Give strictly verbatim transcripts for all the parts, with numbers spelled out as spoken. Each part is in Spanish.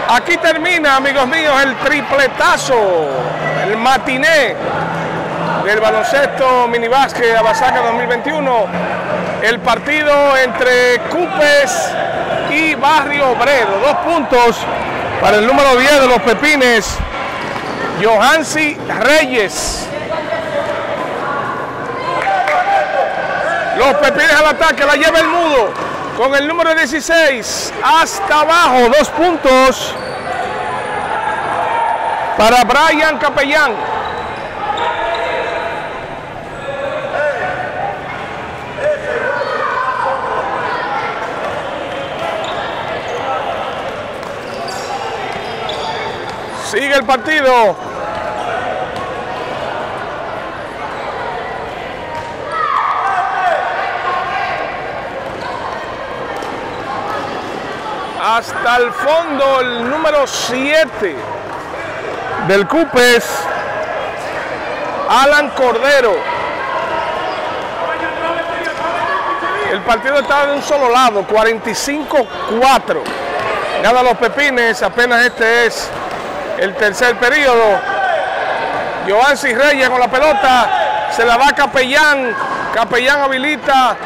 Aquí termina, amigos míos, el tripletazo, el matiné del baloncesto minibásquet Abasaca dos mil veintiuno. El partido entre Cupes y Barrio Obrero. Dos puntos para el número diez de los Pepines, Johansi Reyes. Los Pepines al ataque, la lleva el Mudo con el número dieciséis hasta abajo. Dos puntos para Brian Capellán. Sigue el partido. Hasta el fondo el número siete del Cupes, Alan Cordero. El partido está de un solo lado, cuarenta y cinco cuatro. Gana los Pepines, apenas este es el tercer periodo. Johansi Reyes con la pelota, se la va a Capellán. Capellán habilita.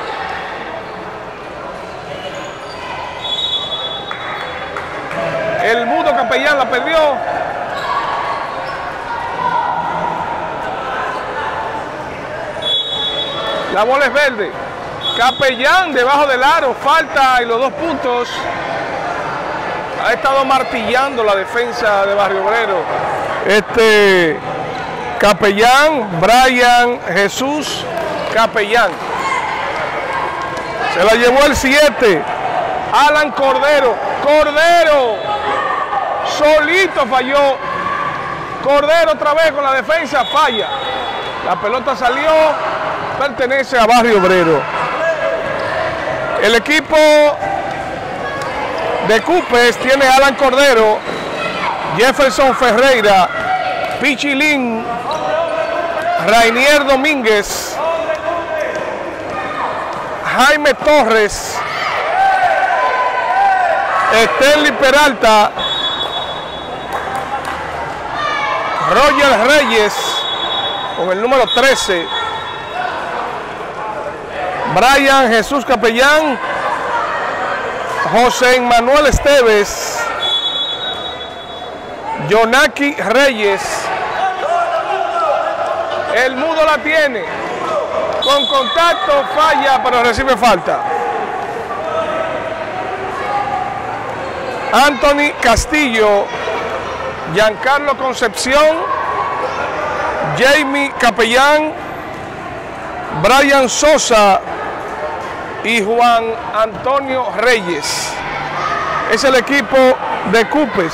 El Mudo Capellán la perdió. La bola es verde. Capellán debajo del aro, falta y los dos puntos. Ha estado martillando la defensa de Barrio Obrero. Este Capellán, Brian Jesús Capellán. Se la llevó el siete. Alan Cordero. Cordero. Solito falló. Cordero otra vez con la defensa, falla. La pelota salió, pertenece a Barrio Obrero. El equipo de Cupes tiene a Alan Cordero, Jefferson Ferreira, Pichilín, Rainier Domínguez, Jaime Torres, Stanley Peralta, Roger Reyes con el número trece, Brian Jesús Capellán, José Manuel Esteves, Yonaki Reyes. El Mudo la tiene, con contacto falla, pero recibe falta. Anthony Castillo, Giancarlo Concepción, Jamie Capellán, Brian Sosa y Juan Antonio Reyes. Es el equipo de Cupes.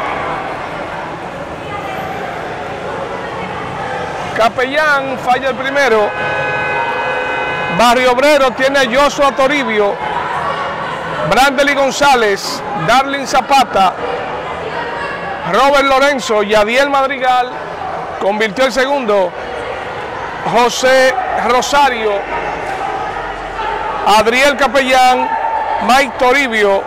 Capellán falla el primero. Barrio Obrero tiene a Joshua Toribio, Brandely González, Darlin Zapata, Robert Lorenzo, Yadiel Madrigal, convirtió el segundo, José Rosario, Adriel Capellán, Mike Toribio,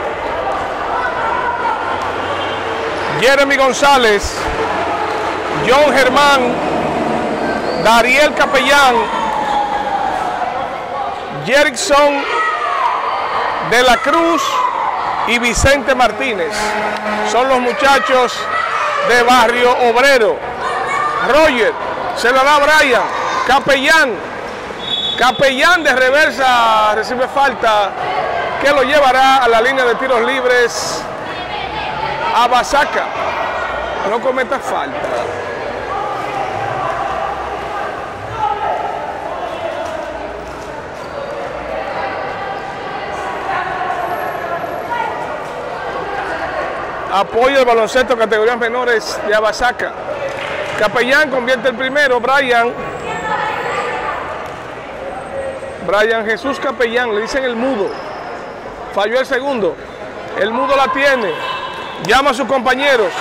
Jeremy González, John Germán, Dariel Capellán, Jerickson de la Cruz y Vicente Martínez. Son los muchachos de Barrio Obrero. Roger se la da a Brian. Capellán. Capellán de reversa recibe falta que lo llevará a la línea de tiros libres Abasaca. No cometa falta. Apoyo el baloncesto categorías menores de Abasaca. Capellán convierte el primero, Brian. Brian Jesús Capellán, le dicen el Mudo. Falló el segundo. El Mudo la tiene. Llama a sus compañeros.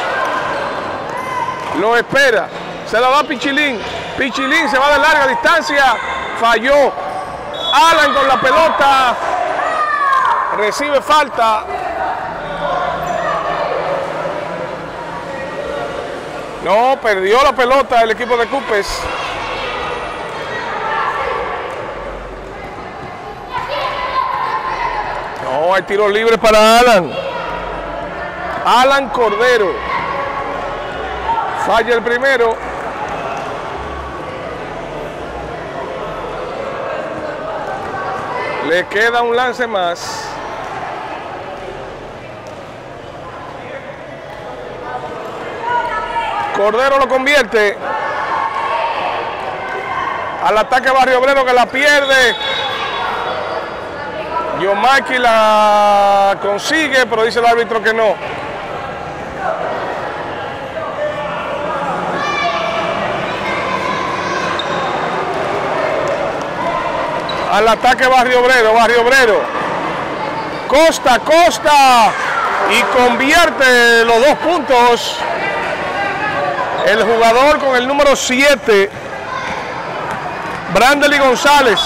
Lo espera. Se la da a Pichilín. Pichilín se va de larga distancia. Falló. Alan con la pelota. Recibe falta. No, perdió la pelota el equipo de Cupes. No, hay tiro libre para Alan. Alan Cordero. Falla el primero. Le queda un lance más. Cordero lo convierte al ataque Barrio Obrero, que la pierde. Yomaki la consigue, pero dice el árbitro que no. Al ataque Barrio Obrero, Barrio Obrero. Costa, Costa. Y convierte los dos puntos. El jugador con el número siete, Brandely González.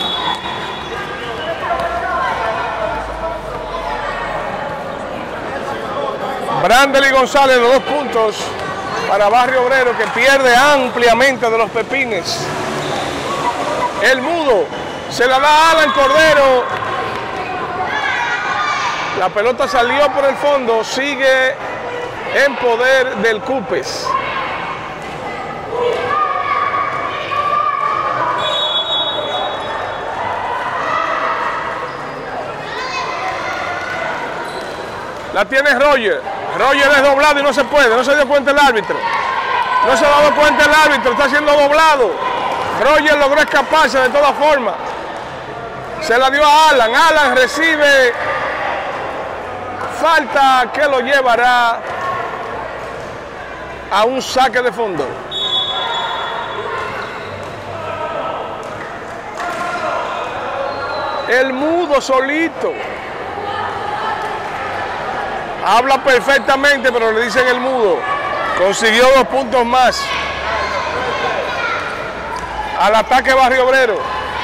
Brandely González, los dos puntos para Barrio Obrero, que pierde ampliamente de los Pepines. El Mudo se la da a Alan Cordero. La pelota salió por el fondo, sigue en poder del Cupes. La tiene Roger. Roger es doblado y no se puede. No se dio cuenta el árbitro. No se ha dado cuenta el árbitro. Está siendo doblado. Roger logró escaparse de todas formas. Se la dio a Alan. Alan recibe falta que lo llevará a un saque de fondo. El Mudo solito. Habla perfectamente, pero le dicen el Mudo. Consiguió dos puntos más. Al ataque Barrio Obrero.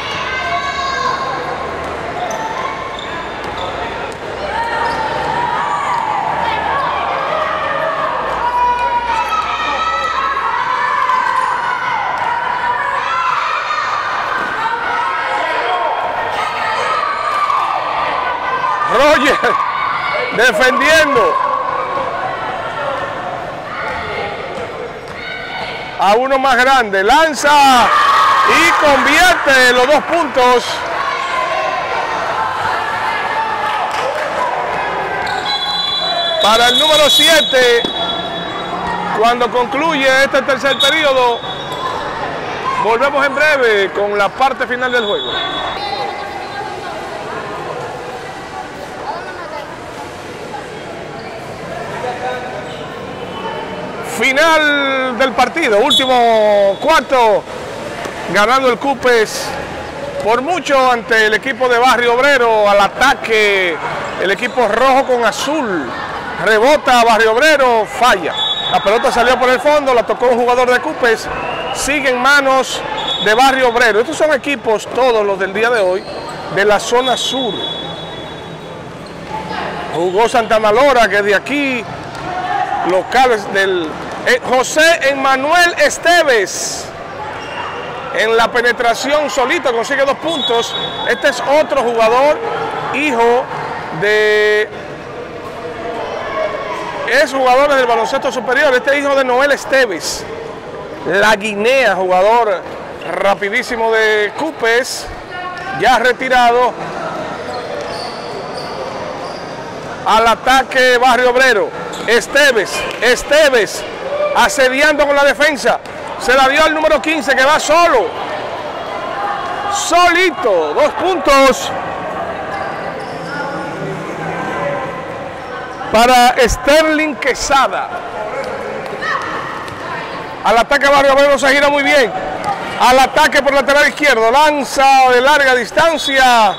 Roger defendiendo a uno más grande, lanza y convierte los dos puntos. Para el número siete, cuando concluye este tercer periodo. Volvemos en breve con la parte final del juego. Final del partido, último cuarto, ganando el Cupes por mucho ante el equipo de Barrio Obrero. Al ataque el equipo rojo con azul, rebota Barrio Obrero, falla. La pelota salió por el fondo, la tocó un jugador de Cupes, sigue en manos de Barrio Obrero. Estos son equipos, todos los del día de hoy, de la zona sur. Jugó Santa Malora, que de aquí, locales del... Eh, José Emmanuel Esteves, en la penetración solito, consigue dos puntos. Este es otro jugador, hijo de... Es jugador del baloncesto superior, este hijo de Noel Esteves, la Guinea, jugador rapidísimo de Cupes, ya retirado. Al ataque Barrio Obrero, Esteves, Esteves, asediando con la defensa, se la dio al número quince, que va solo, solito, dos puntos para Sterling Quesada. Al ataque Barrio Obrero se gira muy bien, al ataque por lateral izquierdo, lanza de larga distancia.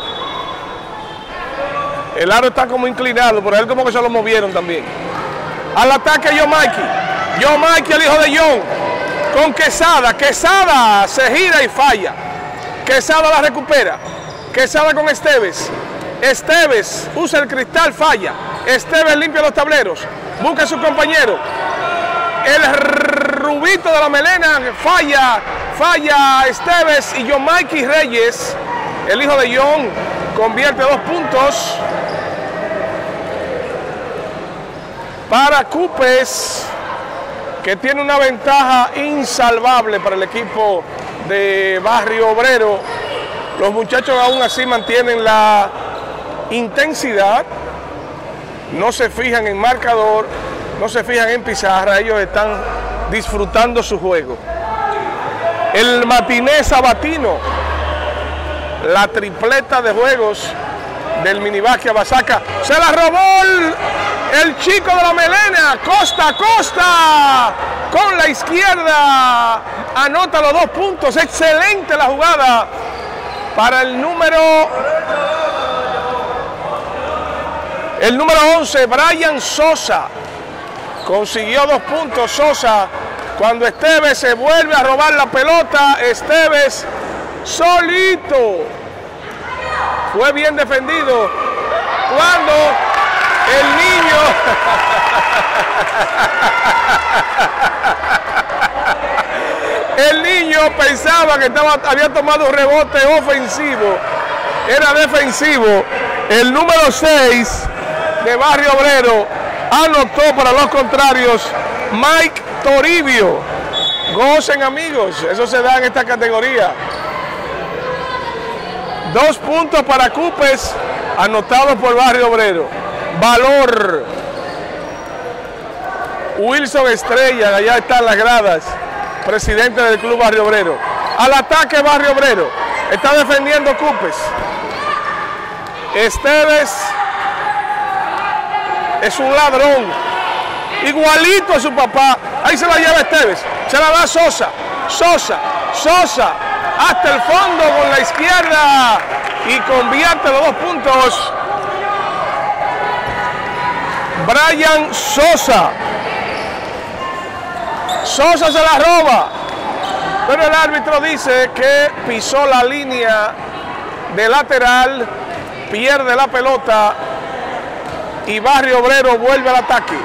El aro está como inclinado, por él como que se lo movieron también. Al ataque Yomaki. Yomaki, el hijo de John, con Quesada. Quesada se gira y falla. Quesada la recupera. Quesada con Esteves. Esteves usa el cristal, falla. Esteves limpia los tableros. Busca a su compañero. El Rubito de la Melena, falla, falla Esteves y John Mikey Reyes, el hijo de John, convierte dos puntos para Cupes, que tiene una ventaja insalvable para el equipo de Barrio Obrero. Los muchachos aún así mantienen la intensidad, no se fijan en marcador, no se fijan en pizarra, ellos están disfrutando su juego. El matiné sabatino, la tripleta de juegos del Minibásquet Abasaca, se la robó el, el chico de la Melena, Costa Costa, con la izquierda, anota los dos puntos, excelente la jugada para el número, el número once, Brian Sosa, consiguió dos puntos Sosa, cuando Esteves se vuelve a robar la pelota, Esteves solito, fue bien defendido, cuando el niño, el niño pensaba que estaba, había tomado un rebote ofensivo, era defensivo, el número seis de Barrio Obrero anotó para los contrarios, Mike Toribio. Gocen, amigos, eso se da en esta categoría. Dos puntos para Cupes, anotados por Barrio Obrero. Valor. Wilson Estrella, allá están las gradas, presidente del Club Barrio Obrero. Al ataque Barrio Obrero, está defendiendo Cupes. Esteves es un ladrón, igualito a su papá. Ahí se la lleva Esteves, se la da Sosa, Sosa, Sosa, hasta el fondo con la izquierda y convierte los dos puntos. Brian Sosa, Sosa se la roba, pero el árbitro dice que pisó la línea de lateral, pierde la pelota y Barrio Obrero vuelve al ataque.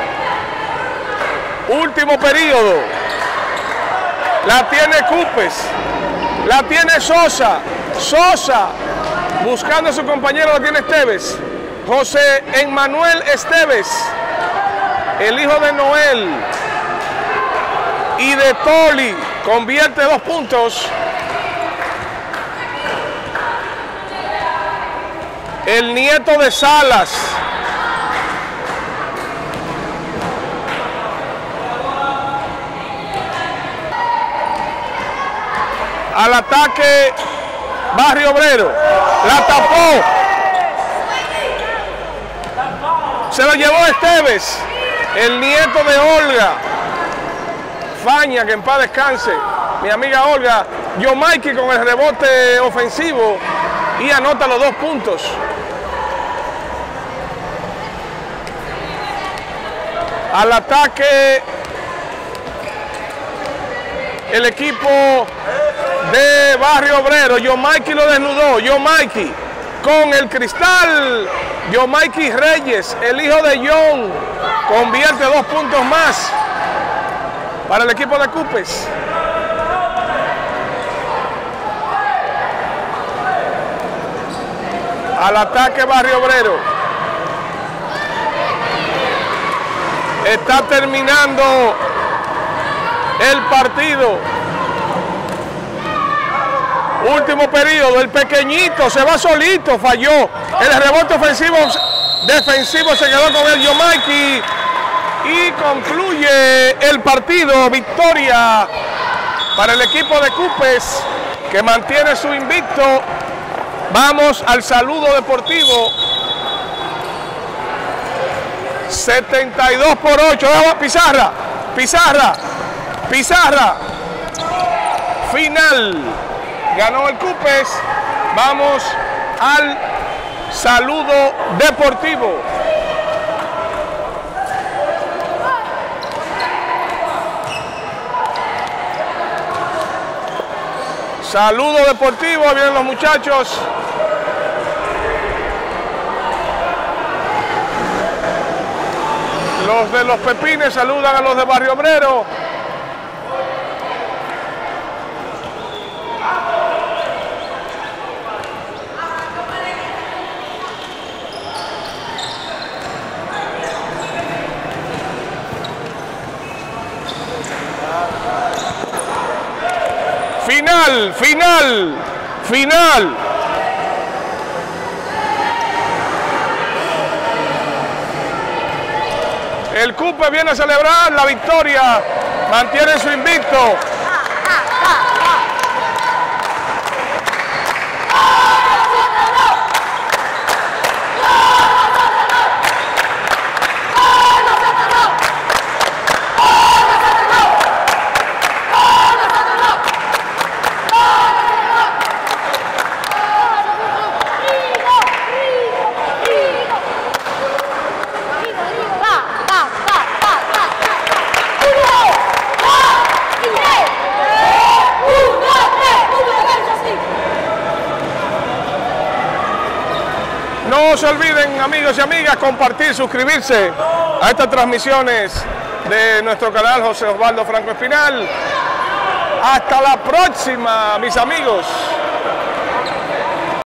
Último periodo, la tiene Cupes, la tiene Sosa, Sosa buscando a su compañero, la tiene Esteves, José Emmanuel Esteves, el hijo de Noel y de Toli, convierte dos puntos. El nieto de Salas, al ataque Barrio Obrero, la tapó, se lo llevó Esteves, el nieto de Olga Faña, que en paz descanse, mi amiga Olga. John Mikey con el rebote ofensivo y anota los dos puntos. Al ataque el equipo de Barrio Obrero, John Mikey lo desnudó, John Mikey con el cristal, John Mikey Reyes, el hijo de John, convierte dos puntos más para el equipo de Cupes. Al ataque Barrio Obrero, está terminando el partido. Último periodo, el pequeñito se va solito, falló. El rebote ofensivo, defensivo se quedó con el John Mikey y concluye el partido. Victoria para el equipo de Cupes, que mantiene su invicto. Vamos al saludo deportivo. setenta y dos por ocho. Pizarra, Pizarra, Pizarra. Final. Ganó el Cupes. Vamos al saludo deportivo. Saludo deportivo, vienen los muchachos. Los de los Pepines saludan a los de Barrio Obrero. final, final, final. El Cupe viene a celebrar la victoria, mantiene su invicto. No se olviden, amigos y amigas, compartir, suscribirse a estas transmisiones de nuestro canal José Osvaldo Franco Espinal. Hasta la próxima, mis amigos.